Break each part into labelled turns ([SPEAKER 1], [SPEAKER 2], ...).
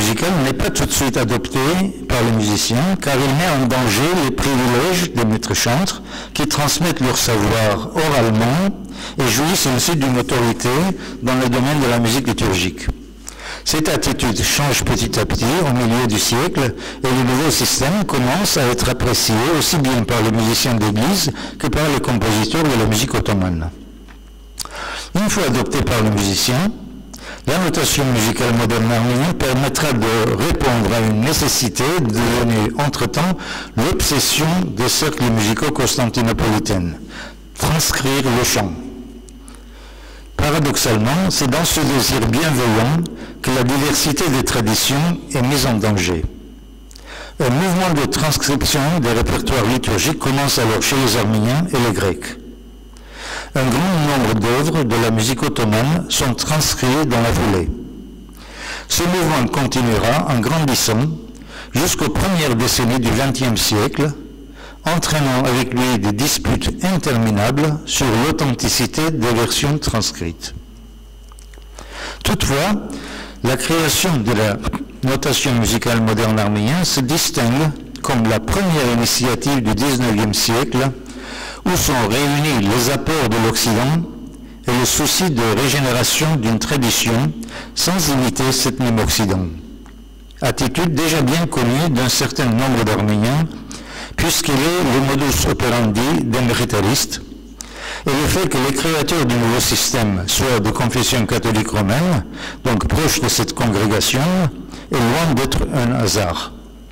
[SPEAKER 1] musical n'est pas tout de suite adopté par les musiciens car il met en danger les privilèges des maîtres chantres qui transmettent leur savoir oralement et jouissent ainsi d'une autorité dans le domaine de la musique liturgique. Cette attitude change petit à petit au milieu du siècle et le nouveau système commence à être apprécié aussi bien par les musiciens d'église que par les compositeurs de la musique ottomane. Une fois adoptée par les musiciens, la notation musicale moderne arménienne permettra de répondre à une nécessité devenue entre-temps l'obsession des cercles musicaux constantinopolitains, transcrire le chant. Paradoxalement, c'est dans ce désir bienveillant que la diversité des traditions est mise en danger. Un mouvement de transcription des répertoires liturgiques commence alors chez les Arméniens et les Grecs. Un grand nombre d'œuvres de la musique ottomane sont transcrites dans la foulée. Ce mouvement continuera en grandissant jusqu'aux premières décennies du XXe siècle, entraînant avec lui des disputes interminables sur l'authenticité des versions transcrites. Toutefois, la création de la notation musicale moderne arménienne se distingue comme la première initiative du XIXe siècle où sont réunis les apports de l'Occident et le souci de régénération d'une tradition sans imiter cet même Occident. Attitude déjà bien connue d'un certain nombre d'Arméniens puisqu'il est le modus operandi des méritaristes, et le fait que les créateurs du nouveau système soient de confession catholique romaine, donc proches de cette congrégation, est loin d'être un hasard.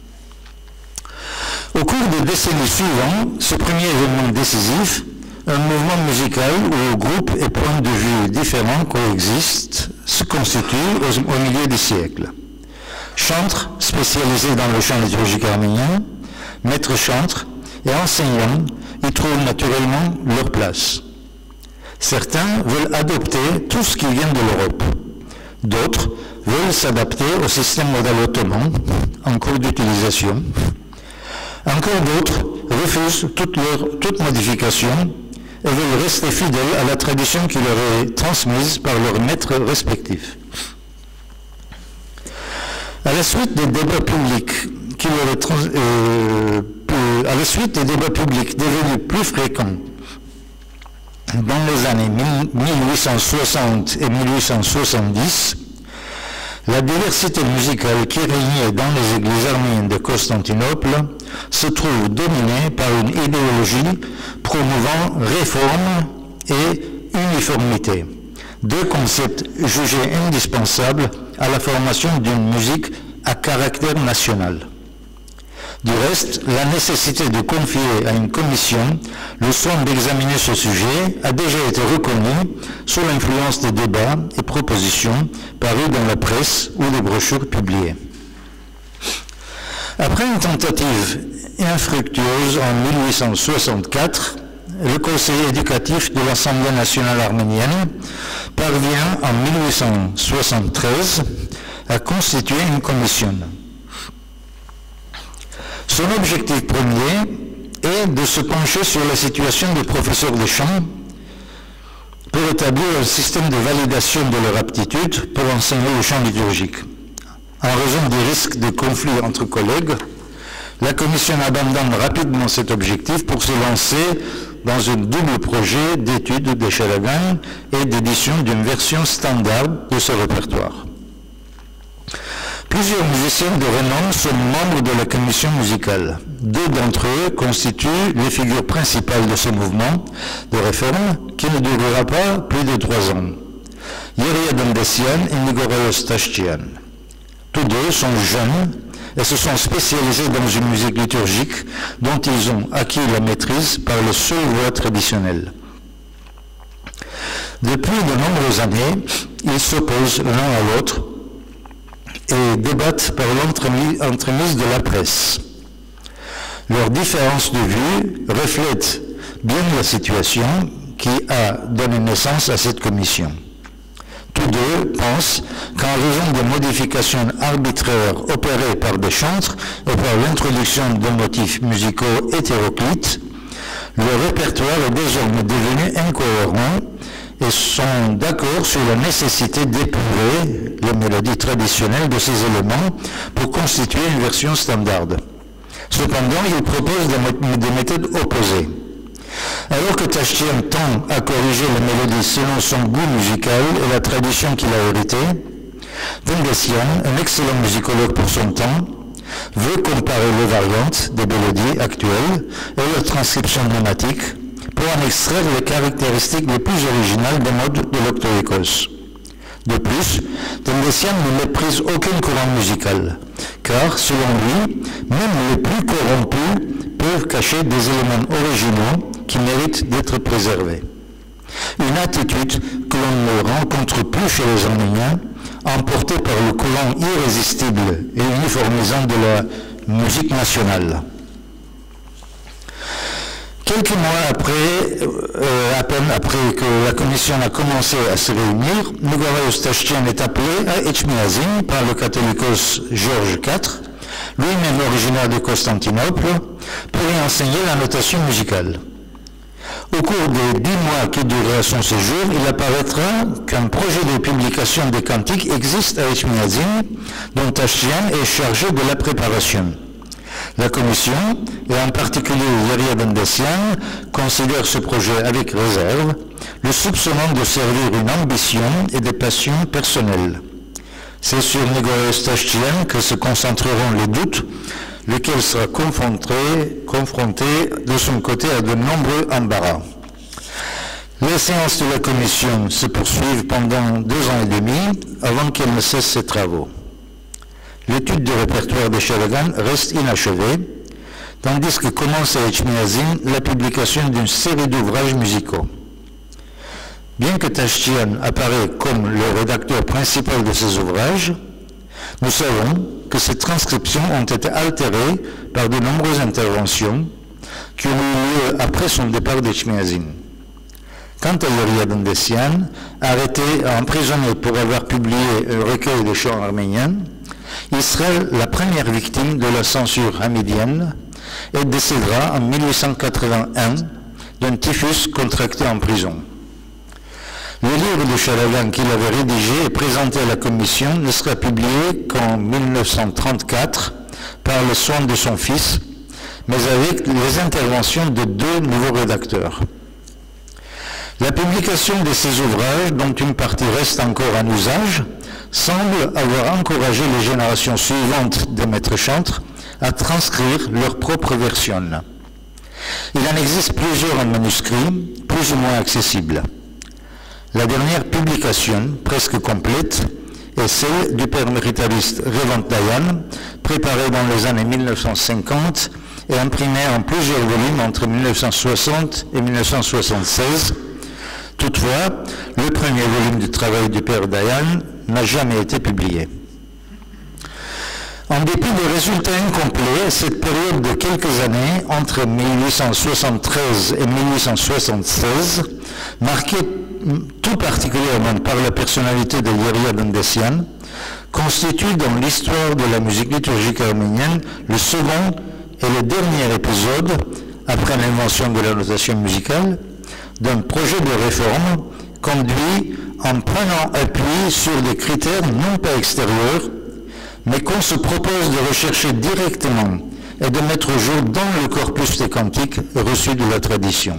[SPEAKER 1] Au cours des décennies suivantes, ce premier événement décisif, un mouvement musical où groupes et points de vue différents coexistent, se constitue au milieu du siècle. Chantres spécialisés dans le chant liturgique arménien, maîtres chantres et enseignants y trouvent naturellement leur place. Certains veulent adopter tout ce qui vient de l'Europe. D'autres veulent s'adapter au système modal ottoman en cours d'utilisation. Encore d'autres refusent toute modification et veulent rester fidèles à la tradition qui leur est transmise par leurs maîtres respectifs. À la suite des débats publics devenus plus fréquents dans les années 1860 et 1870, la diversité musicale qui régnait dans les églises arméniennes de Constantinople se trouve dominée par une idéologie promouvant réforme et uniformité, deux concepts jugés indispensables à la formation d'une musique à caractère national. Du reste, la nécessité de confier à une commission le soin d'examiner ce sujet a déjà été reconnue sous l'influence des débats et propositions parus dans la presse ou des brochures publiées. Après une tentative infructueuse en 1864, le Conseil éducatif de l'Assemblée nationale arménienne parvient en 1873 à constituer une commission. Son objectif premier est de se pencher sur la situation des professeurs de chant pour établir un système de validation de leur aptitude pour enseigner le chant liturgique. En raison des risques de conflits entre collègues, la commission abandonne rapidement cet objectif pour se lancer dans un double projet d'étude des charagan et d'édition d'une version standard de ce répertoire. Plusieurs musiciens de renom sont membres de la commission musicale. Deux d'entre eux constituent les figures principales de ce mouvement de réforme qui ne durera pas plus de 3 ans. Yeria Dendesian et Nigoraos Tashtian. Tous deux sont jeunes et se sont spécialisés dans une musique liturgique dont ils ont acquis la maîtrise par les seules voies traditionnelles. Depuis de nombreuses années, ils s'opposent l'un à l'autre et débattent par l'entremise de la presse. Leur différence de vue reflète bien la situation qui a donné naissance à cette commission. Tous deux pensent qu'en raison des modifications arbitraires opérées par des chantres et par l'introduction de motifs musicaux hétéroclites, le répertoire est désormais devenu incohérent et sont d'accord sur la nécessité d'épurer les mélodies traditionnelles de ces éléments pour constituer une version standard. Cependant, ils proposent des méthodes opposées. Alors que Tachtian tend à corriger les mélodies selon son goût musical et la tradition qu'il a héritée, Tendessian, un excellent musicologue pour son temps, veut comparer les variantes des mélodies actuelles et leur transcription pneumatique pour en extraire les caractéristiques les plus originales des modes de l'octoécosse. De plus, Tendessian ne méprise aucun courant musical, car, selon lui, même les plus corrompus peuvent cacher des éléments originaux qui méritent d'être préservés. Une attitude que l'on ne rencontre plus chez les Arméniens, emportée par le courant irrésistible et uniformisant de la musique nationale. Quelques mois à peine après que la commission a commencé à se réunir, Nugarios Tachtian est appelé à Etchmiadzin par le catholicos Georges IV, lui-même originaire de Constantinople, pour y enseigner la notation musicale. Au cours des 10 mois qui durera son séjour, il apparaîtra qu'un projet de publication des cantiques existe à Etchmiadzin, dont Tachtian est chargé de la préparation. La commission, et en particulier Yeria Tendessian, considère ce projet avec réserve, le soupçonnant de servir une ambition et des passions personnelles. C'est sur Nugarios Tachtian que se concentreront les doutes, lequel sera confronté de son côté à de nombreux embarras. Les séances de la commission se poursuivent pendant 2 ans et demi avant qu'elle ne cesse ses travaux. L'étude du répertoire de Shalagan reste inachevée, tandis que commence à Etchmiadzin la publication d'une série d'ouvrages musicaux. Bien que Tachtian apparaît comme le rédacteur principal de ces ouvrages, nous savons que ces transcriptions ont été altérées par de nombreuses interventions qui ont eu lieu après son départ d'Etchmiadzin. Quant à Yeria Tendessian, arrêté et emprisonné pour avoir publié un recueil de chants arméniens, il sera la première victime de la censure hamidienne et décédera en 1881 d'un typhus contracté en prison. Le livre de Shalagan qu'il avait rédigé et présenté à la commission ne sera publié qu'en 1934 par le soin de son fils, mais avec les interventions de 2 nouveaux rédacteurs. La publication de ces ouvrages, dont une partie reste encore en usage, semble avoir encouragé les générations suivantes des maîtres chantres à transcrire leur propre version. Il en existe plusieurs en manuscrit, plus ou moins accessibles. La dernière publication, presque complète, est celle du père méritariste Revant Dayan, préparée dans les années 1950 et imprimée en plusieurs volumes entre 1960 et 1976. Toutefois, le premier volume du travail du père Dayan n'a jamais été publié. En dépit des résultats incomplets, cette période de quelques années, entre 1873 et 1876, marquée tout particulièrement par la personnalité de Yeria Tendessian, constitue dans l'histoire de la musique liturgique arménienne le second et le dernier épisode, après l'invention de la notation musicale, d'un projet de réforme conduit en prenant appui sur des critères non pas extérieurs, mais qu'on se propose de rechercher directement et de mettre au jour dans le corpus des cantiques reçus de la tradition.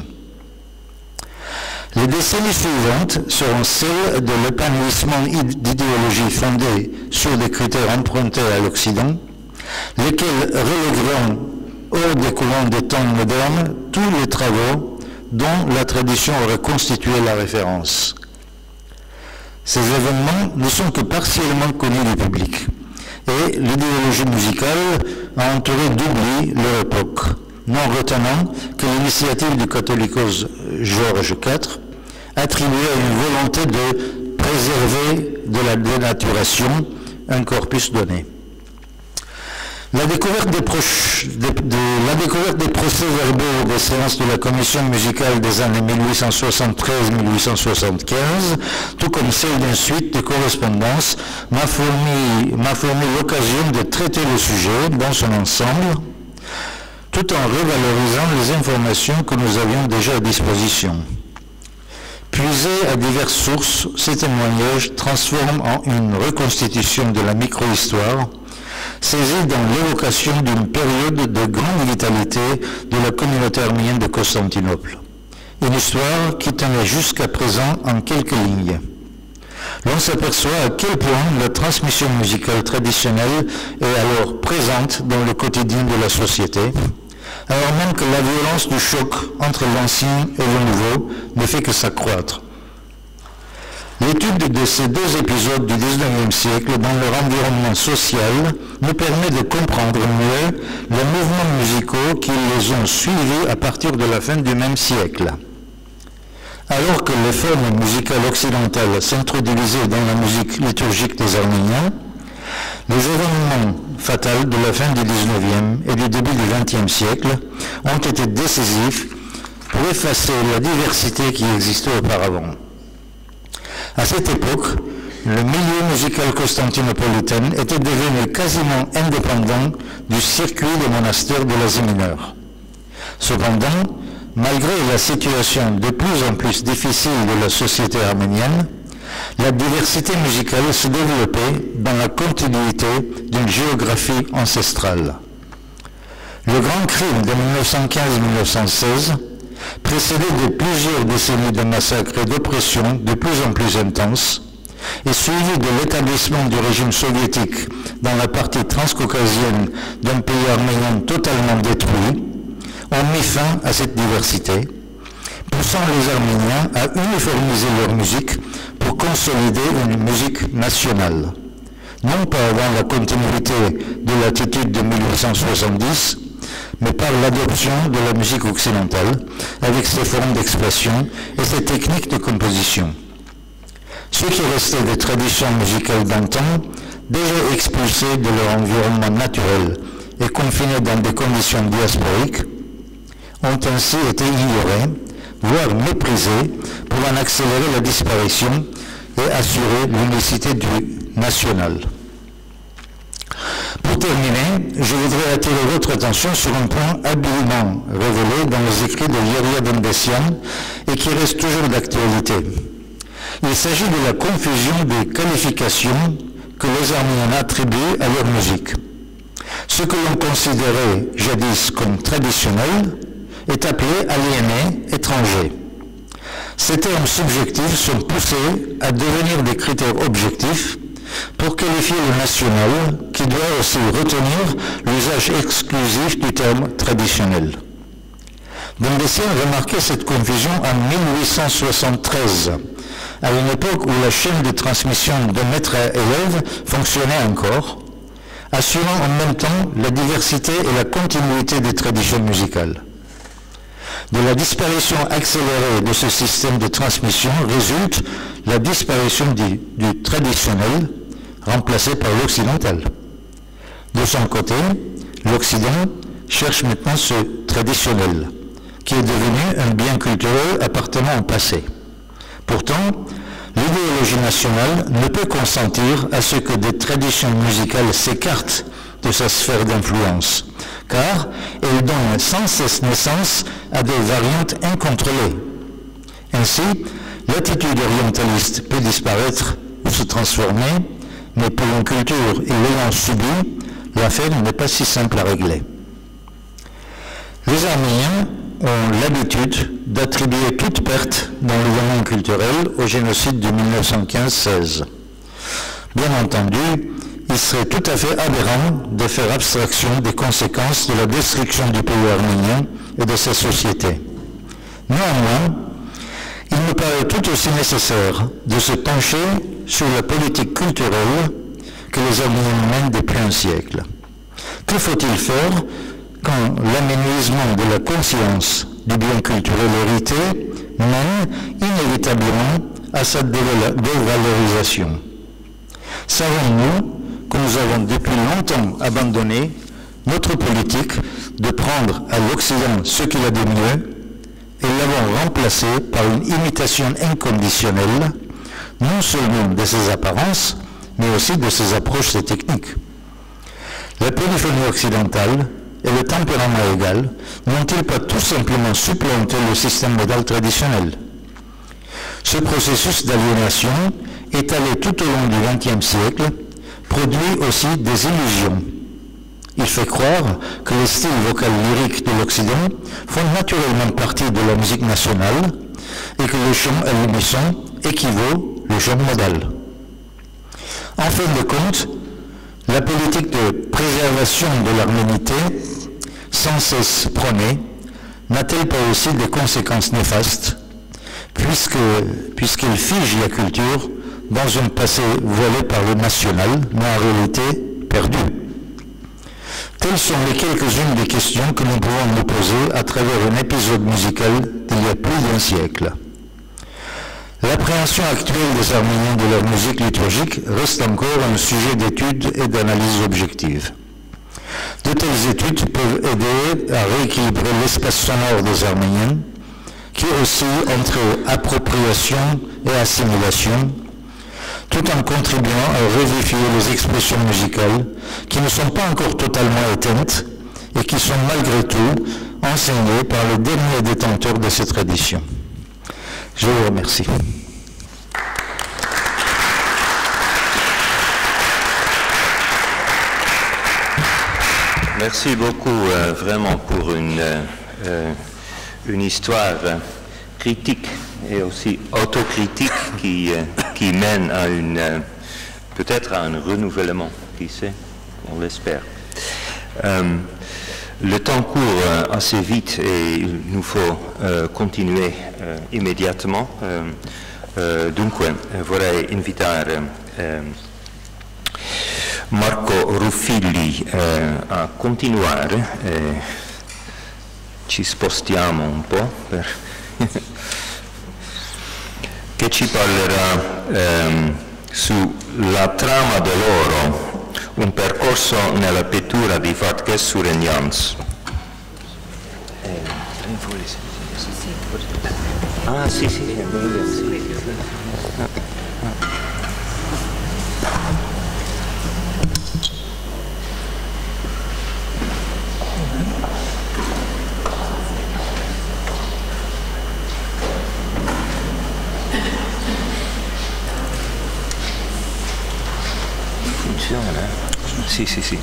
[SPEAKER 1] Les décennies suivantes seront celles de l'épanouissement d'idéologies fondées sur des critères empruntés à l'Occident, lesquels relégueront hors des courants des temps modernes tous les travaux dont la tradition aurait constitué la référence. Ces événements ne sont que partiellement connus du public, et l'idéologie musicale a entouré d'oubli leur époque, non retenant que l'initiative du catholicos Georges IV attribuait à une volonté de préserver de la dénaturation un corpus donné. La découverte des procès-verbaux des séances de la commission musicale des années 1873-1875, tout comme celle d'une suite de correspondances, m'a fourni l'occasion de traiter le sujet dans son ensemble, tout en revalorisant les informations que nous avions déjà à disposition. Puisés à diverses sources, ces témoignages transforment en une reconstitution de la micro-histoire, saisie dans l'évocation d'une période de grande vitalité de la communauté arménienne de Constantinople. Une histoire qui tenait jusqu'à présent en quelques lignes. L'on s'aperçoit à quel point la transmission musicale traditionnelle est alors présente dans le quotidien de la société, alors même que la violence du choc entre l'ancien et le nouveau ne fait que s'accroître. L'étude de ces deux épisodes du XIXe siècle dans leur environnement social nous permet de comprendre mieux les mouvements musicaux qui les ont suivis à partir de la fin du même siècle. Alors que les formes musicales occidentales s'introduisaient dans la musique liturgique des Arméniens, les événements fatals de la fin du XIXe et du début du XXe siècle ont été décisifs pour effacer la diversité qui existait auparavant. À cette époque, le milieu musical constantinopolitain était devenu quasiment indépendant du circuit des monastères de l'Asie mineure. Cependant, malgré la situation de plus en plus difficile de la société arménienne, la diversité musicale se développait dans la continuité d'une géographie ancestrale. Le grand crime de 1915-1916, précédé de plusieurs décennies de massacres et d'oppressions de plus en plus intenses, et suivi de l'établissement du régime soviétique dans la partie transcaucasienne d'un pays arménien totalement détruit, ont mis fin à cette diversité, poussant les Arméniens à uniformiser leur musique pour consolider une musique nationale, non pas dans la continuité de l'attitude de 1870, mais par l'adoption de la musique occidentale, avec ses formes d'expression et ses techniques de composition. Ce qui restait des traditions musicales d'antan, déjà expulsées de leur environnement naturel et confinés dans des conditions diasporiques, ont ainsi été ignorés, voire méprisés, pour en accélérer la disparition et assurer l'unicité du national. Pour terminer, je voudrais attirer votre attention sur un point habilement révélé dans les écrits de Yeria Dendessian et qui reste toujours d'actualité. Il s'agit de la confusion des qualifications que les Arméniens attribuent à leur musique. Ce que l'on considérait jadis comme traditionnel est appelé aliéné, étranger. Ces termes subjectifs sont poussés à devenir des critères objectifs pour qualifier le national, qui doit aussi retenir l'usage exclusif du terme traditionnel. Dendessian remarquait cette confusion en 1873, à une époque où la chaîne de transmission de maître à élève fonctionnait encore, assurant en même temps la diversité et la continuité des traditions musicales. De la disparition accélérée de ce système de transmission résulte la disparition du traditionnel, remplacé par l'occidental. De son côté, l'Occident cherche maintenant ce traditionnel, qui est devenu un bien culturel appartenant au passé. Pourtant, l'idéologie nationale ne peut consentir à ce que des traditions musicales s'écartent de sa sphère d'influence, car elles donnent sans cesse naissance à des variantes incontrôlées. Ainsi, l'attitude orientaliste peut disparaître ou se transformer, mais pour une culture et l'ayant subi, l'affaire n'est pas si simple à régler. Les Arméniens ont l'habitude d'attribuer toute perte dans le domaine culturel au génocide de 1915-16. Bien entendu, il serait tout à fait aberrant de faire abstraction des conséquences de la destruction du pays arménien et de sa société. Néanmoins, il me paraît tout aussi nécessaire de se pencher sur la politique culturelle que les Arméniens mènent depuis un siècle. Que faut-il faire quand l'aménagement de la conscience du bien culturel hérité mène inévitablement à sa dévalorisation? Savons-nous que nous avons depuis longtemps abandonné notre politique de prendre à l'Occident ce qu'il a de mieux et l'avons remplacé par une imitation inconditionnelle, non seulement de ses apparences, mais aussi de ses approches et techniques. La polyphonie occidentale et le tempérament égal n'ont-ils pas tout simplement supplanté le système modal traditionnel? Ce processus d'aliénation, étalé tout au long du XXe siècle, produit aussi des illusions. Il fait croire que les styles vocaux lyriques de l'Occident font naturellement partie de la musique nationale et que le chant à l'unisson équivaut le chant modal. En fin de compte, la politique de préservation de l'harmonité, sans cesse prônée, n'a-t-elle pas aussi des conséquences néfastes, puisqu'elle fige la culture dans un passé voilé par le national, mais en réalité perdu? Telles sont les quelques-unes des questions que nous pouvons nous poser à travers un épisode musical d'il y a plus d'un siècle. L'appréhension actuelle des Arméniens de leur musique liturgique reste encore un sujet d'étude et d'analyse objective. De telles études peuvent aider à rééquilibrer l'espace sonore des Arméniens, qui oscille entre appropriation et assimilation, tout en contribuant à revivifier les expressions musicales qui ne sont pas encore totalement éteintes et qui sont malgré tout enseignées par les derniers détenteurs de ces traditions. Je vous remercie.
[SPEAKER 2] Merci beaucoup vraiment pour une histoire critique et aussi autocritique qui mène à peut-être à un renouvellement, qui sait, on l'espère. Le temps court assez vite et il nous faut continuer immediatamente. Dunque vorrei invitare Marco Ruffilli a continuare. Ci spostiamo un po' che ci parlerà sulla trama d'oro, un percorso nella pittura di Vartkes Surenians. Ah sì, sì. Sì, sì, sì.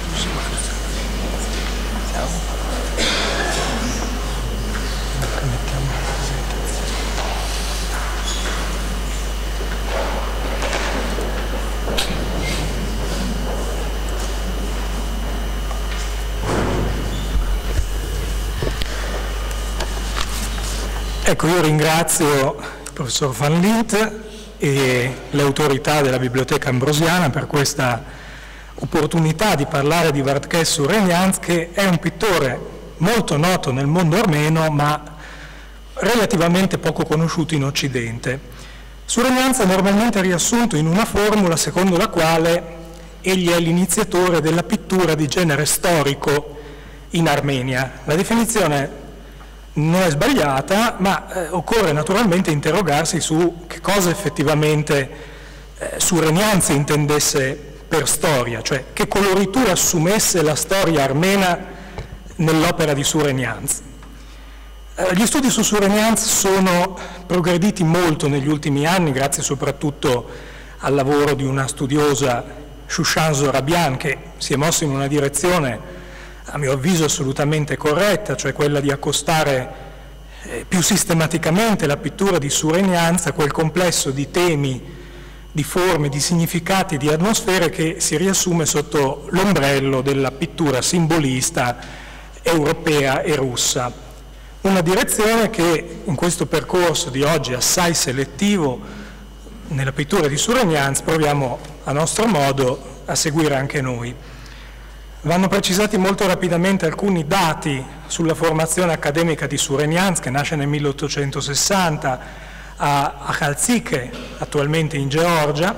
[SPEAKER 3] Ecco, io ringrazio il professor Van Lint e le autorità della Biblioteca Ambrosiana per questa opportunità di parlare di Vartkes Surenians, che è un pittore molto noto nel mondo armeno ma relativamente poco conosciuto in Occidente. Surenians è normalmente riassunto in una formula secondo la quale egli è l'iniziatore della pittura di genere storico in Armenia. La definizione non è sbagliata, ma occorre naturalmente interrogarsi su che cosa effettivamente Surenians intendesse per storia, cioè che coloritura assumesse la storia armena nell'opera di Surenians. Gli studi su Surenians sono progrediti molto negli ultimi anni, grazie soprattutto al lavoro di una studiosa, Shushan Zorabian, che si è mossa in una direzione, a mio avviso, assolutamente corretta, cioè quella di accostare più sistematicamente la pittura di Surenians a quel complesso di temi, di forme, di significati, di atmosfere che si riassume sotto l'ombrello della pittura simbolista europea e russa. Una direzione che in questo percorso di oggi assai selettivo nella pittura di Surenians proviamo a nostro modo a seguire anche noi. Vanno precisati molto rapidamente alcuni dati sulla formazione accademica di Surenians, che nasce nel 1860 a Khaltsike, attualmente in Georgia,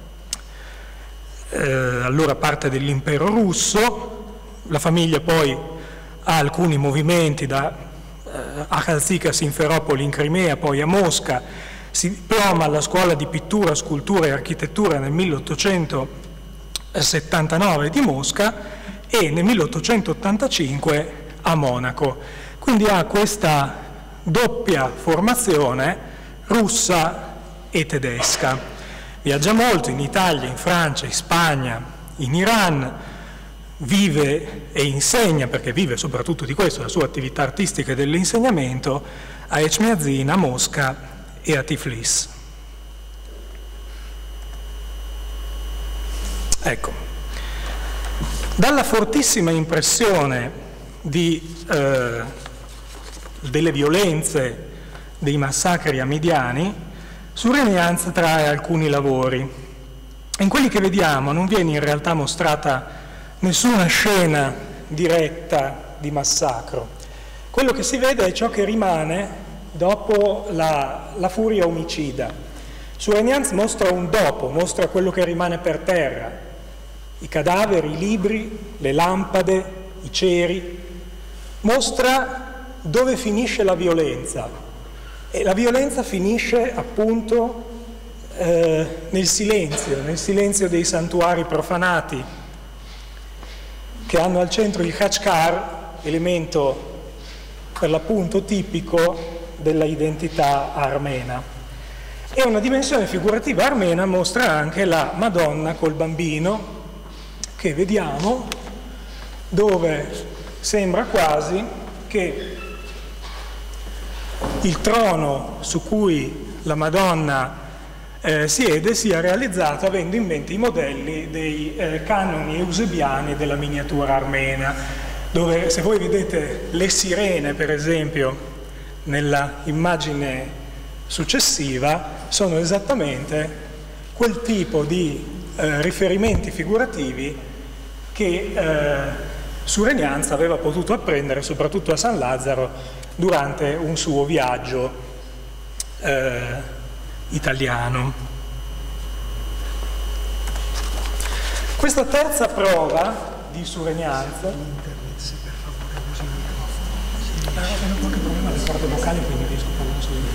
[SPEAKER 3] allora parte dell'impero russo. La famiglia poi ha alcuni movimenti da Khaltsike a Simferopoli in Crimea, poi a Mosca, si diploma alla scuola di pittura, scultura e architettura nel 1879 di Mosca e nel 1885 a Monaco. Quindi ha questa doppia formazione russa e tedesca. Viaggia molto in Italia, in Francia, in Spagna, in Iran, vive e insegna, perché vive soprattutto di questo, la sua attività artistica e dell'insegnamento, a Echmiadzin, a Mosca e a Tiflis. Ecco, dalla fortissima impressione delle violenze dei massacri amidiani, Surenianz trae alcuni lavori. In quelli che vediamo non viene in realtà mostrata nessuna scena diretta di massacro. Quello che si vede è ciò che rimane dopo la furia omicida. Surenianz mostra un dopo, mostra quello che rimane per terra, i cadaveri, i libri, le lampade, i ceri, mostra dove finisce la violenza. E la violenza finisce appunto nel silenzio dei santuari profanati, che hanno al centro il khachkar, elemento per l'appunto tipico della identità armena. E una dimensione figurativa armena mostra anche la Madonna col bambino, che vediamo, dove sembra quasi che il trono su cui la Madonna siede sia realizzato avendo in mente i modelli dei canoni eusebiani della miniatura armena, dove se voi vedete le sirene, per esempio, nella immagine successiva, sono esattamente quel tipo di riferimenti figurativi che Surenianz aveva potuto apprendere soprattutto a San Lazzaro durante un suo viaggio italiano. Questa terza prova di Surenianz hanno qualche problema alle corde vocali, quindi riesco a parlare solo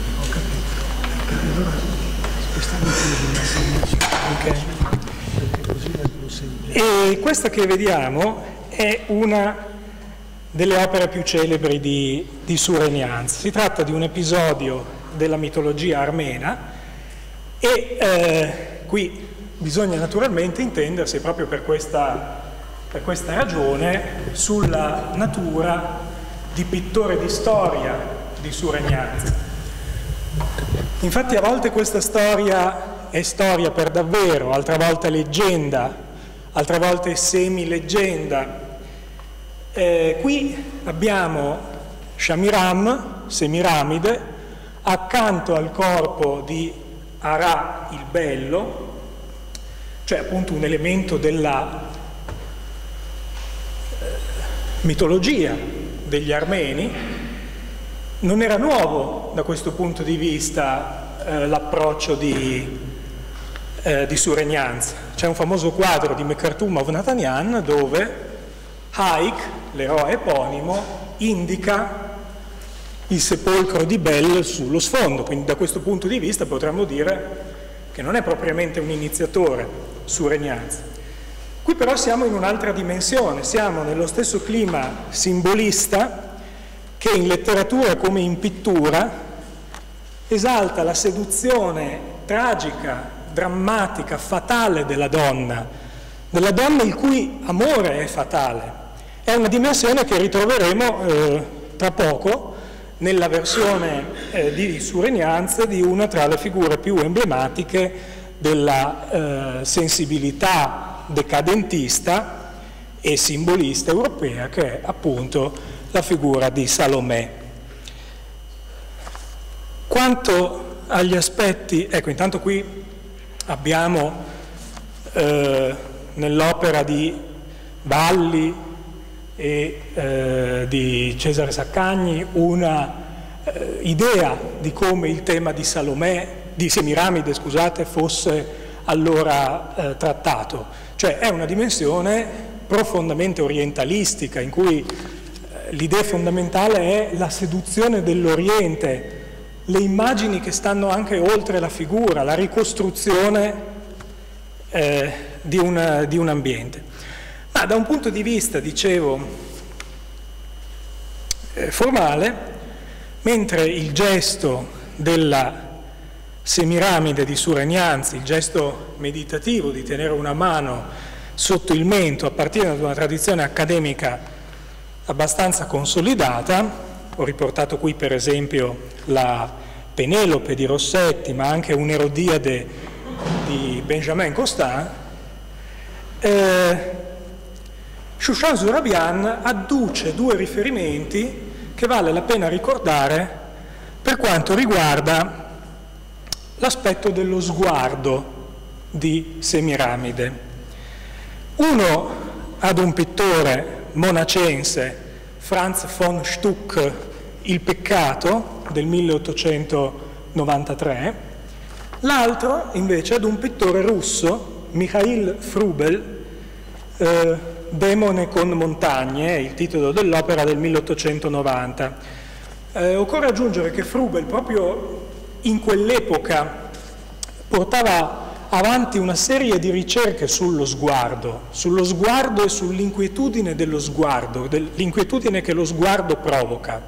[SPEAKER 3] in piedi. E questa che vediamo è una delle opere più celebri di Surenianz. Si tratta di un episodio della mitologia armena e qui bisogna naturalmente intendersi proprio per questa ragione sulla natura di pittore di storia di Surenianz. Infatti a volte questa storia è storia per davvero, altre volte leggenda, altre volte semi-leggenda. Qui abbiamo Shamiram, Semiramide, accanto al corpo di Ara il Bello, cioè appunto un elemento della mitologia degli armeni. Non era nuovo da questo punto di vista l'approccio di Surenianz. C'è un famoso quadro di Mekartumov Nathanian dove Haik, l'eroe eponimo, indica il sepolcro di Bel sullo sfondo, quindi da questo punto di vista potremmo dire che non è propriamente un iniziatore Surenianz. Qui però siamo in un'altra dimensione, siamo nello stesso clima simbolista che in letteratura come in pittura esalta la seduzione tragica, drammatica, fatale della donna il cui amore è fatale. È una dimensione che ritroveremo tra poco nella versione di Surenianz di una tra le figure più emblematiche della sensibilità decadentista e simbolista europea, che è appunto la figura di Salomè. Quanto agli aspetti, ecco, intanto qui abbiamo nell'opera di Balli e di Cesare Saccagni una idea di come il tema di Semiramide, scusate, fosse allora trattato. Cioè è una dimensione profondamente orientalistica in cui l'idea fondamentale è la seduzione dell'Oriente, le immagini che stanno anche oltre la figura, la ricostruzione di un ambiente. Ma da un punto di vista, dicevo, formale, mentre il gesto della Semiramide di Suregnanzi, il gesto meditativo di tenere una mano sotto il mento appartiene ad una tradizione accademica abbastanza consolidata. Ho riportato qui per esempio la Penelope di Rossetti, ma anche un'Erodiade di Benjamin Constant. Shushan Zurabian adduce due riferimenti che vale la pena ricordare per quanto riguarda l'aspetto dello sguardo di Semiramide. Uno ad un pittore monacense, Franz von Stuck, Il peccato del 1893, l'altro invece ad un pittore russo, Mikhail Frubel, Demone con montagne, il titolo dell'opera del 1890. Occorre aggiungere che Frubel proprio in quell'epoca portava avanti una serie di ricerche sullo sguardo e sull'inquietudine dello sguardo, l'inquietudine che lo sguardo provoca.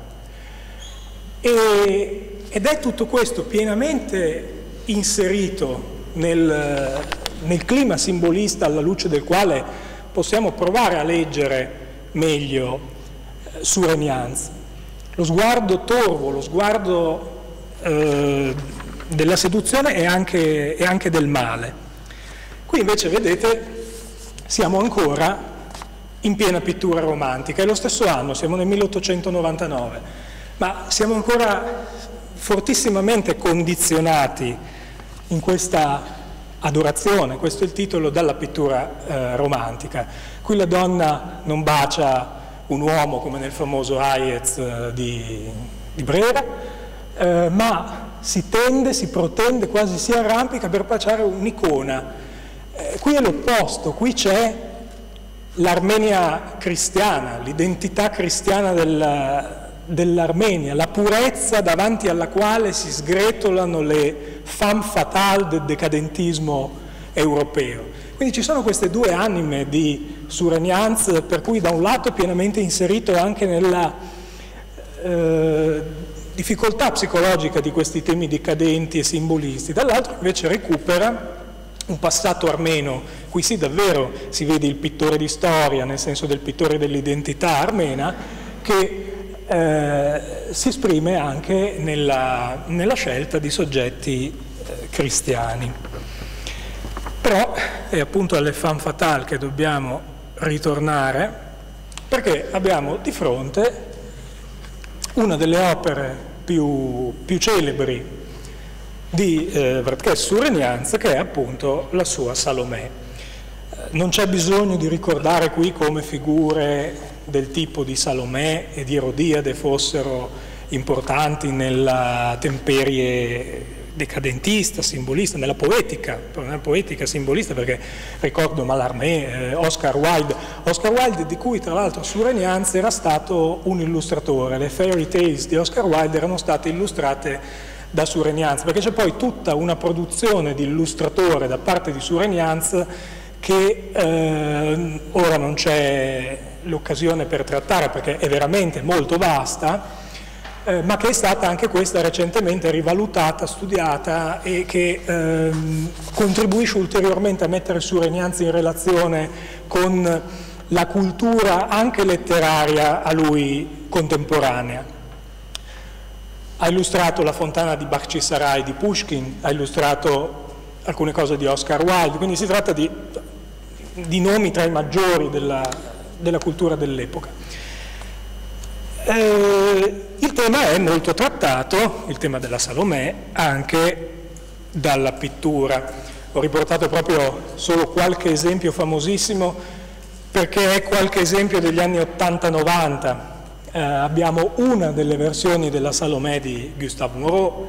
[SPEAKER 3] Ed è tutto questo pienamente inserito nel clima simbolista alla luce del quale possiamo provare a leggere meglio Suregnanz. Lo sguardo torvo, lo sguardo della seduzione e anche del male. Qui invece vedete siamo ancora in piena pittura romantica, è lo stesso anno, siamo nel 1899, ma siamo ancora fortissimamente condizionati in questa adorazione, questo è il titolo, dalla pittura romantica. Qui la donna non bacia un uomo come nel famoso Hayez di Brera, ma si tende, si protende, quasi si arrampica per baciare un'icona. Qui è l'opposto, qui c'è l'Armenia cristiana, l'identità cristiana dell'Armenia, la purezza davanti alla quale si sgretolano le femme fatale del decadentismo europeo. Quindi ci sono queste due anime di Suregnanz, per cui da un lato è pienamente inserito anche nella difficoltà psicologica di questi temi decadenti e simbolisti, dall'altro invece recupera un passato armeno. Qui sì davvero si vede il pittore di storia, nel senso del pittore dell'identità armena, che si esprime anche nella scelta di soggetti cristiani. Però è appunto alle femme fatale che dobbiamo ritornare, perché abbiamo di fronte una delle opere più celebri di Vertkes Suregnanz, che è appunto la sua Salomè. Non c'è bisogno di ricordare qui come figure del tipo di Salomè e di Erodiade fossero importanti nella temperie decadentista, simbolista, nella poetica simbolista, perché ricordo Mallarmé, Oscar Wilde, di cui tra l'altro Suregnanz era stato un illustratore. Le fairy tales di Oscar Wilde erano state illustrate da Suregnanz, perché c'è poi tutta una produzione di illustratore da parte di Suregnanz che ora non c'è l'occasione per trattare perché è veramente molto vasta, ma che è stata anche questa recentemente rivalutata, studiata e che contribuisce ulteriormente a mettere Suregnanz in relazione con la cultura anche letteraria a lui contemporanea. Ha illustrato La fontana di Bakhchisarai di Pushkin, ha illustrato alcune cose di Oscar Wilde, quindi si tratta di nomi tra i maggiori della cultura dell'epoca. Il tema è molto trattato, il tema della Salomè, anche dalla pittura. Ho riportato proprio solo qualche esempio famosissimo perché è qualche esempio degli anni 80-90. Abbiamo una delle versioni della Salomè di Gustave Moreau,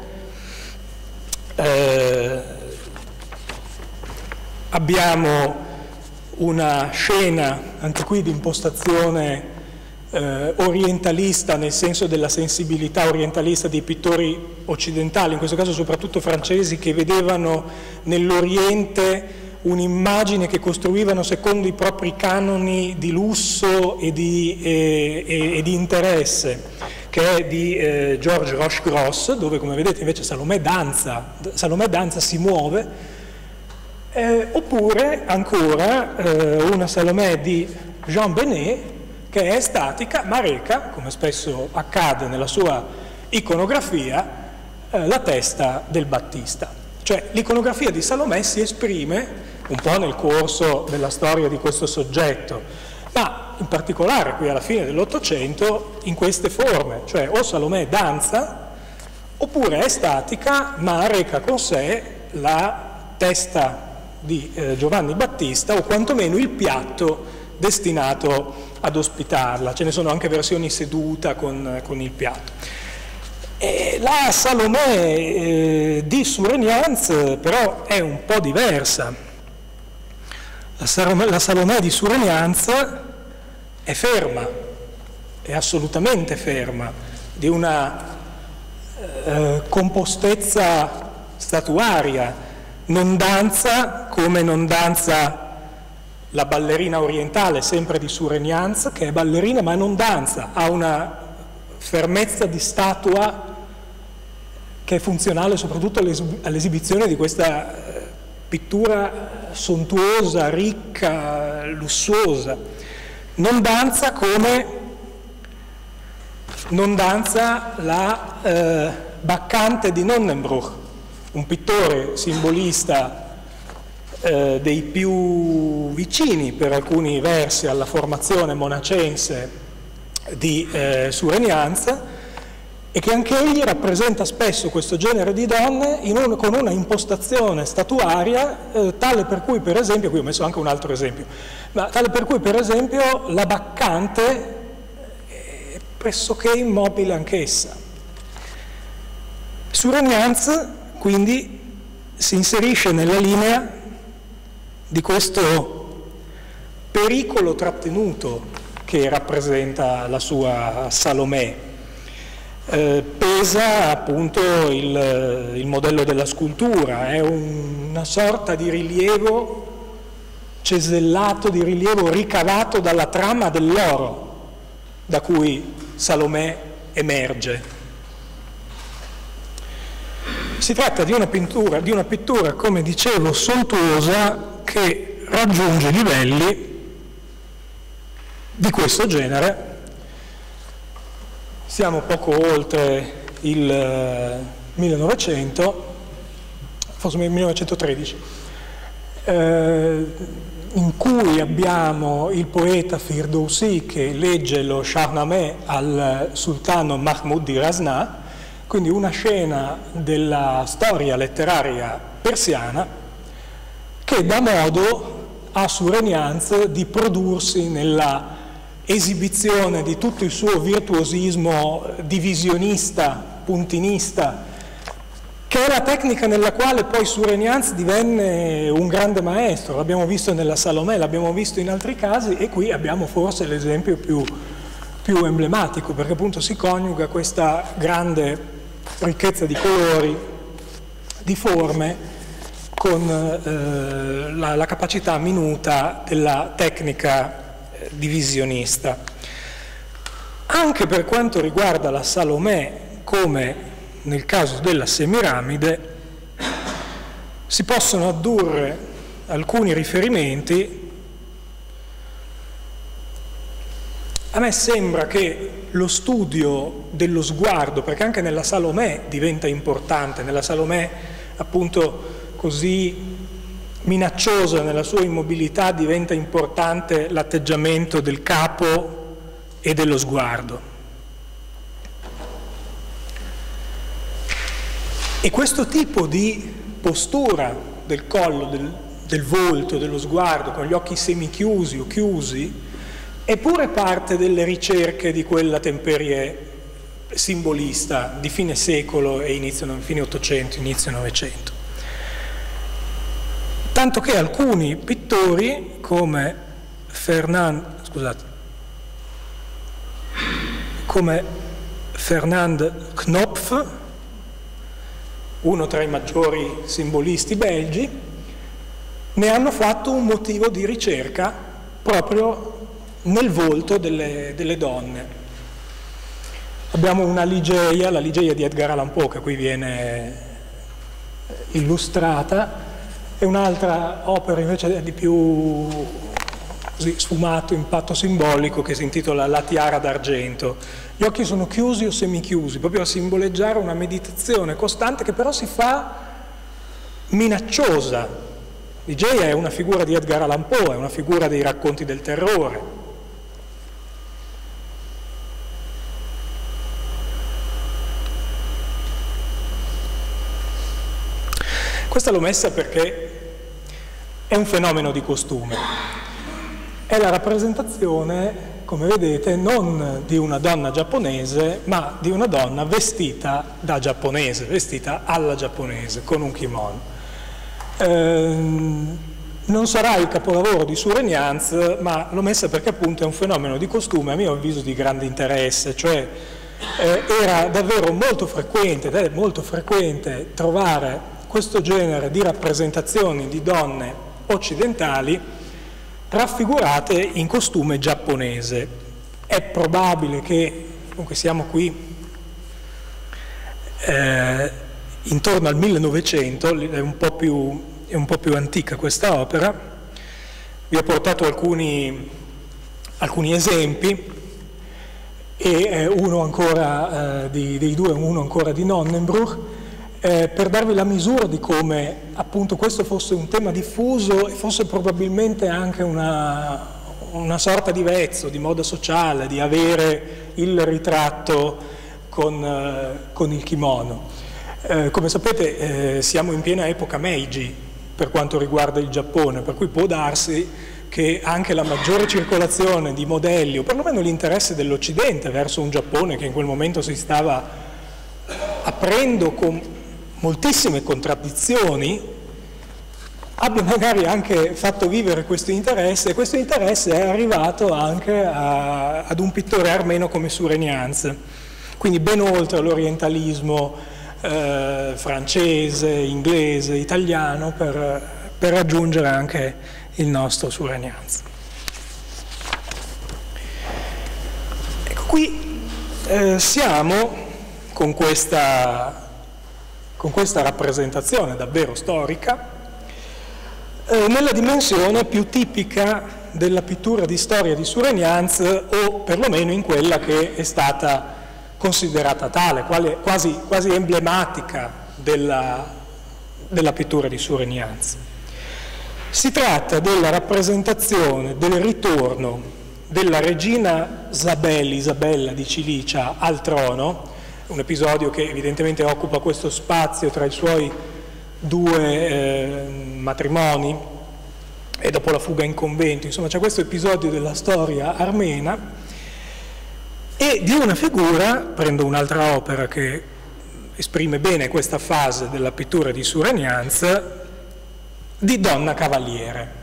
[SPEAKER 3] abbiamo una scena anche qui di impostazione orientalista, nel senso della sensibilità orientalista dei pittori occidentali, in questo caso soprattutto francesi, che vedevano nell'Oriente un'immagine che costruivano secondo i propri canoni di lusso e di interesse. che è di Georges Roche-Gross, dove come vedete invece Salomè danza, si muove, oppure ancora una Salomè di Jean Benet, che è statica ma reca, come spesso accade nella sua iconografia, la testa del Battista. Cioè l'iconografia di Salomè si esprime un po' nel corso della storia di questo soggetto, ma in particolare qui alla fine dell'Ottocento in queste forme, cioè o Salomè danza, oppure è statica ma reca con sé la testa di Giovanni Battista, o quantomeno il piatto destinato ad ospitarla. Ce ne sono anche versioni seduta con il piatto. La Salomè di Surenians però è un po' diversa. La Salomè di Surenians è ferma, è assolutamente ferma, di una compostezza statuaria, non danza come non danza la ballerina orientale, sempre di Surenians, che è ballerina ma non danza, ha una fermezza di statua che è funzionale soprattutto all'esibizione di questa pittura sontuosa, ricca, lussuosa. Non danza come non danza la Baccante di Nonnenbruch, un pittore simbolista dei più vicini per alcuni versi alla formazione monacense di Surenians, e che anche egli rappresenta spesso questo genere di donne con una impostazione statuaria tale per cui, per esempio, qui ho messo anche un altro esempio, ma tale per cui, per esempio, la Baccante è pressoché immobile anch'essa. Surenians, quindi, si inserisce nella linea di questo pericolo trattenuto che rappresenta la sua Salomè. Pesa appunto il modello della scultura, è una sorta di rilievo cesellato, di rilievo ricavato dalla trama dell'oro da cui Salomè emerge. Si tratta di una pittura, come dicevo, sontuosa, che raggiunge livelli di questo genere. Siamo poco oltre il 1900, forse 1913, in cui abbiamo il poeta Firdousi che legge lo Shahnameh al sultano Mahmud di Ghazni, quindi una scena della storia letteraria persiana che dà modo a Surenians di prodursi nella esibizione di tutto il suo virtuosismo divisionista, puntinista, che è la tecnica nella quale poi Surenians divenne un grande maestro. L'abbiamo visto nella Salomè, l'abbiamo visto in altri casi, e qui abbiamo forse l'esempio più emblematico, perché appunto si coniuga questa grande ricchezza di colori, di forme, con la capacità minuta della tecnica divisionista. Anche per quanto riguarda la Salomè, come nel caso della Semiramide, si possono addurre alcuni riferimenti. A me sembra che lo studio dello sguardo, perché anche nella Salomè diventa importante, nella Salomè appunto così minacciosa nella sua immobilità, diventa importante l'atteggiamento del capo e dello sguardo. E questo tipo di postura del collo, del volto, dello sguardo, con gli occhi semichiusi o chiusi, è pure parte delle ricerche di quella temperie simbolista di fine secolo e fine Ottocento, inizio Novecento. Tanto che alcuni pittori come Fernand Knopf, uno tra i maggiori simbolisti belgi, ne hanno fatto un motivo di ricerca proprio nel volto delle donne. Abbiamo una ligeia, la ligeia di Edgar Allan Poe, che qui viene illustrata, e un'altra opera invece di più così, sfumato impatto simbolico, che si intitola La tiara d'argento. Gli occhi sono chiusi o semichiusi, proprio a simboleggiare una meditazione costante che però si fa minacciosa. Ligeia è una figura di Edgar Allan Poe, è una figura dei racconti del terrore. Questa l'ho messa perché è un fenomeno di costume. È la rappresentazione, come vedete, non di una donna giapponese, ma di una donna vestita da giapponese, vestita alla giapponese, con un kimono. Non sarà il capolavoro di Sure Nyanz, ma l'ho messa perché appunto è un fenomeno di costume, a mio avviso, di grande interesse, cioè era davvero molto frequente, ed è molto frequente, trovare questo genere di rappresentazioni di donne occidentali raffigurate in costume giapponese. È probabile che, comunque siamo qui intorno al 1900, è un po' più antica questa opera. Vi ho portato alcuni esempi, e uno ancora dei due, uno ancora di Nonnenbruch, per darvi la misura di come appunto questo fosse un tema diffuso e fosse probabilmente anche una sorta di vezzo, di moda sociale, di avere il ritratto con il kimono. Come sapete siamo in piena epoca Meiji per quanto riguarda il Giappone, per cui può darsi che anche la maggiore circolazione di modelli, o perlomeno l'interesse dell'Occidente verso un Giappone che in quel momento si stava aprendo con moltissime contraddizioni, abbia magari anche fatto vivere questo interesse, e questo interesse è arrivato anche ad un pittore armeno come Sure Nyanz, quindi ben oltre l'orientalismo francese, inglese, italiano, per raggiungere anche il nostro Sure Nyanz. Ecco, qui siamo con questa rappresentazione davvero storica nella dimensione più tipica della pittura di storia di Sure Nyanz, o perlomeno in quella che è stata considerata tale, quasi emblematica della pittura di Sure Nyanz. Si tratta della rappresentazione del ritorno della regina Isabella di Cilicia al trono, un episodio che evidentemente occupa questo spazio tra i suoi due matrimoni e dopo la fuga in convento. Insomma, c'è questo episodio della storia armena e di una figura, prendo un'altra opera che esprime bene questa fase della pittura di Sure Nyanz, di donna cavaliere.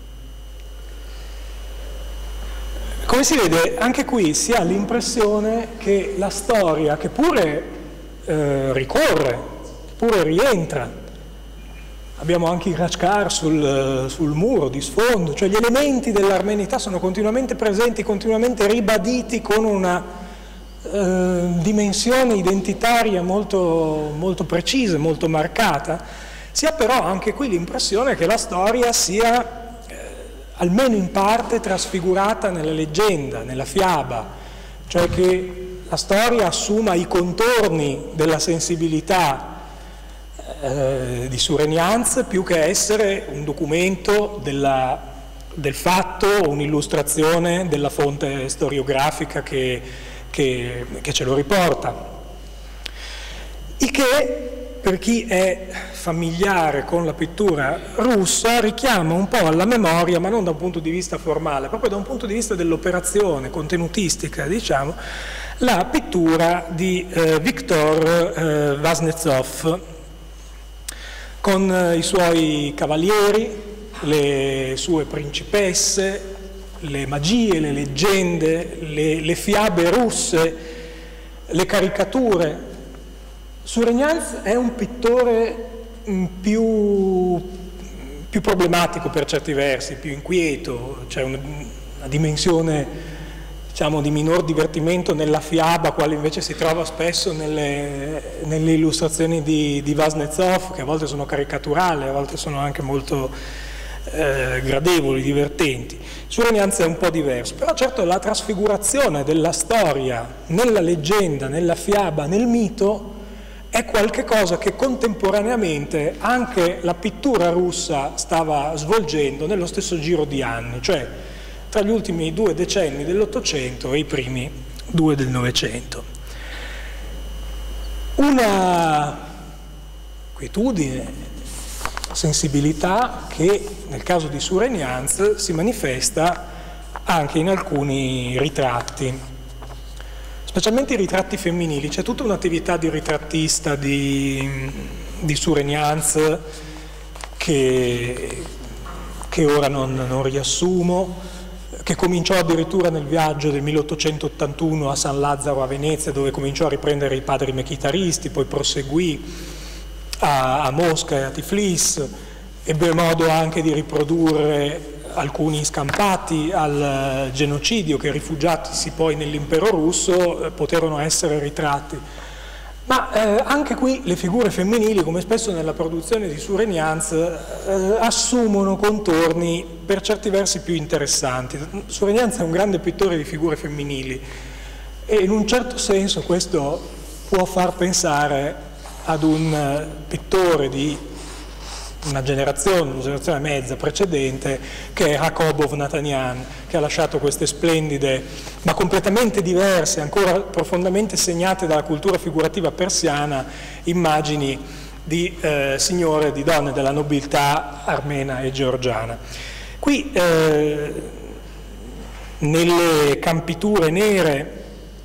[SPEAKER 3] Come si vede, anche qui si ha l'impressione che la storia, che pure ricorre, pure rientra, abbiamo anche i Rashkar sul muro di sfondo, cioè gli elementi dell'armenità sono continuamente presenti, continuamente ribaditi con una dimensione identitaria molto, molto precisa, molto marcata. Si ha però anche qui l'impressione che la storia sia almeno in parte trasfigurata nella leggenda, nella fiaba, cioè che la storia assuma i contorni della sensibilità di Sure Nyanz più che essere un documento del fatto o un'illustrazione della fonte storiografica che ce lo riporta. Il che, per chi è familiare con la pittura russa, richiama un po' alla memoria, ma non da un punto di vista formale, proprio da un punto di vista dell'operazione contenutistica, diciamo, la pittura di Viktor Vaznetsov, con i suoi cavalieri, le sue principesse, le magie, le leggende, le fiabe russe, le caricature. Sure Nyanz è un pittore più problematico per certi versi, più inquieto, c'è una dimensione diciamo, di minor divertimento nella fiaba, quale invece si trova spesso nelle illustrazioni di Vasnetsov, che a volte sono caricaturali, a volte sono anche molto gradevoli, divertenti. Surenianz è un po' diverso, però certo la trasfigurazione della storia nella leggenda, nella fiaba, nel mito è qualcosa che contemporaneamente anche la pittura russa stava svolgendo nello stesso giro di anni, cioè tra gli ultimi 2 decenni dell'Ottocento e i primi 2 del Novecento. Una quietudine, sensibilità che nel caso di Surenianz si manifesta anche in alcuni ritratti, specialmente i ritratti femminili. C'è tutta un'attività di ritrattista di Surenianz che ora non riassumo, che cominciò addirittura nel viaggio del 1881 a San Lazzaro a Venezia, dove cominciò a riprendere i padri mechitaristi, poi proseguì a Mosca e a Tiflis, ebbe modo anche di riprodurre alcuni scampati al genocidio che, rifugiatisi poi nell'impero russo, poterono essere ritratti. Ma anche qui le figure femminili, come spesso nella produzione di Surenianz, assumono contorni per certi versi più interessanti. Surenianz è un grande pittore di figure femminili e in un certo senso questo può far pensare ad un pittore di una generazione e mezza precedente, che è Rakobov Natanyan, che ha lasciato queste splendide ma completamente diverse, ancora profondamente segnate dalla cultura figurativa persiana, immagini di signore, di donne della nobiltà armena e georgiana. Qui nelle campiture nere,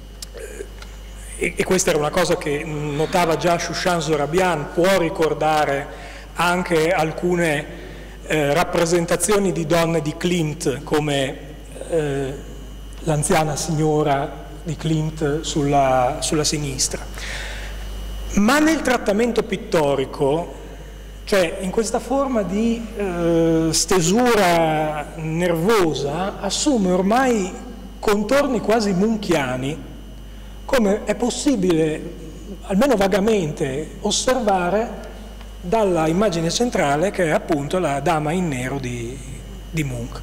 [SPEAKER 3] e questa era una cosa che notava già Shushan Zorabian, può ricordare anche alcune rappresentazioni di donne di Klimt, come l'anziana signora di Klimt sulla sinistra. Ma nel trattamento pittorico, cioè in questa forma di stesura nervosa, assume ormai contorni quasi munchiani, come è possibile, almeno vagamente, osservare dalla immagine centrale, che è appunto la Dama in nero di Munch.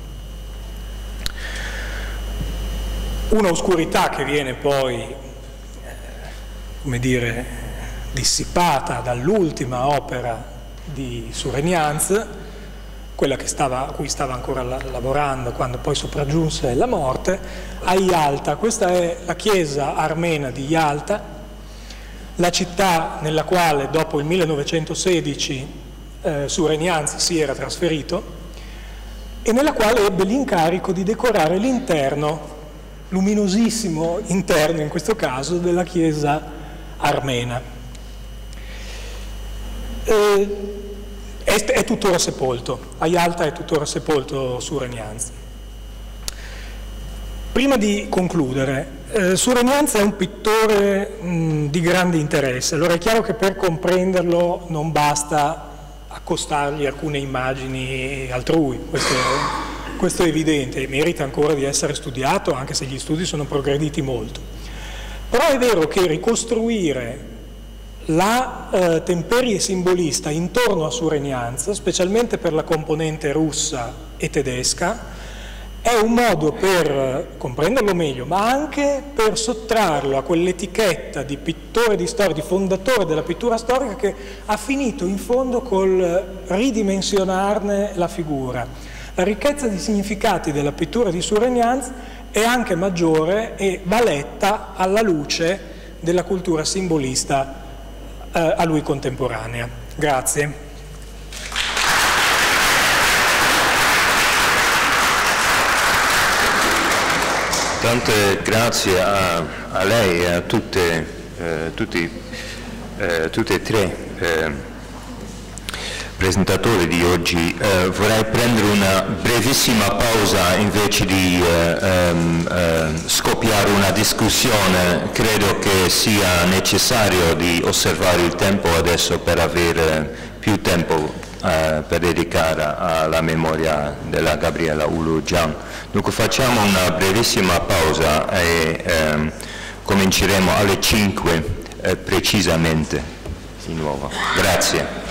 [SPEAKER 3] Una oscurità che viene poi, come dire, dissipata dall'ultima opera di Surenianz, quella a cui stava ancora lavorando quando poi sopraggiunse la morte, a Yalta. Questa è la chiesa armena di Yalta, la città nella quale dopo il 1916 Surenianz si era trasferito e nella quale ebbe l'incarico di decorare l'interno, luminosissimo interno in questo caso, della chiesa armena. È tuttora sepolto, a Yalta è tuttora sepolto Surenianz. Prima di concludere, Surenianz è un pittore di grande interesse. Allora è chiaro che per comprenderlo non basta accostargli alcune immagini altrui, questo è evidente, merita ancora di essere studiato, anche se gli studi sono progrediti molto. Però è vero che ricostruire la temperie simbolista intorno a Surenianz, specialmente per la componente russa e tedesca, è un modo per comprenderlo meglio, ma anche per sottrarlo a quell'etichetta di pittore di storia, di fondatore della pittura storica, che ha finito in fondo col ridimensionarne la figura. La ricchezza di significati della pittura di Surenianz è anche maggiore e va letta alla luce della cultura simbolista a lui contemporanea. Grazie.
[SPEAKER 2] Tante grazie a lei e a tutte e tre presentatori di oggi. Vorrei prendere una brevissima pausa invece di scoppiare una discussione. Credo che sia necessario di osservare il tempo adesso per avere più tempo per dedicare alla memoria della Gabriela Ulujan. Dunque facciamo una brevissima pausa e cominceremo alle 5 precisamente di nuovo. Grazie.